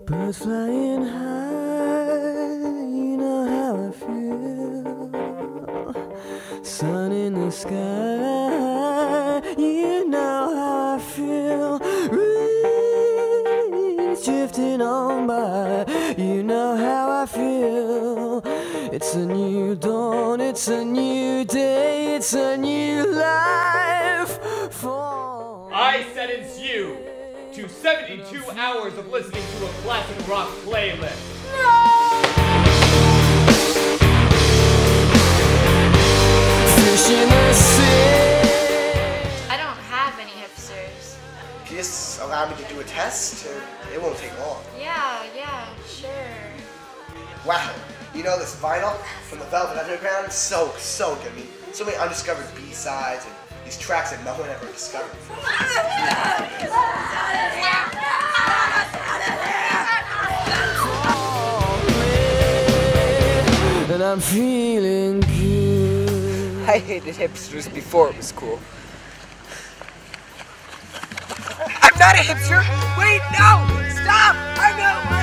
Birds flying high, you know how I feel. Sun in the sky, you know how I feel. Breeze drifting on by, you know how I feel. It's a new dawn, it's a new day, it's a new life for I sentence you to 72 hours of listening to a classic rock playlist. Fish in the sea. I don't have any hipsters. Can you just allow me to do a test? It won't take long. Yeah, sure. Wow, you know this vinyl from the Velvet Underground? It's so good. I mean, so many undiscovered B-sides and these tracks that no one ever discovered before. And I'm feeling good. I hated hipsters before it was cool. I'm not a hipster! Wait, no! Stop! I know!